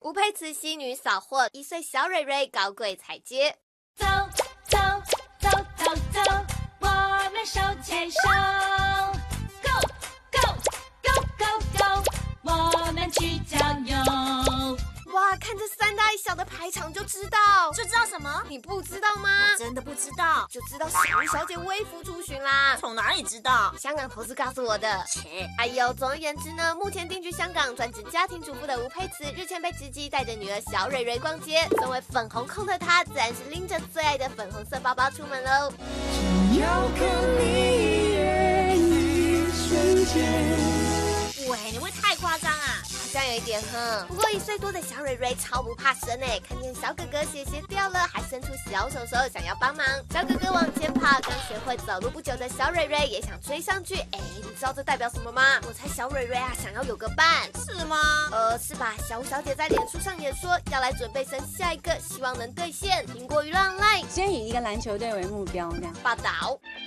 吴佩慈西女扫货，1岁小蕊蕊高贵踩街。 走走走走走，我们手牵手 ，Go Go Go Go Go， 我们去郊游。 哇，看这3大1小的排场就知道什么？ 你不知道吗？ 我真的不知道， 就知道小鱼小姐微服出巡啦。 从哪里知道？ 香港投资告诉我的。哎呦，总而言之呢，目前定居香港专职家庭主妇的吴佩慈，日前被直击带着女儿小蕊蕊逛街。身为粉红控的她，自然是拎着最爱的粉红色包包出门喽。 只要看你一眼，一瞬间。 喂，你会太夸张啊！ 好像有一点哼。不过1岁多的小蕊蕊超不怕生哎，看见小哥哥鞋掉了，还伸出小手手想要帮忙。小哥哥往前跑，刚学会走路不久的小蕊蕊也想追上去。哎，你知道这代表什么吗？我猜小蕊蕊啊想要有个伴， 是吗？ 是吧？小吴小姐在脸书上也说要来准备生下一个，希望能兑现。苹果娱乐 online 先以一个篮球队为目标，这样报道。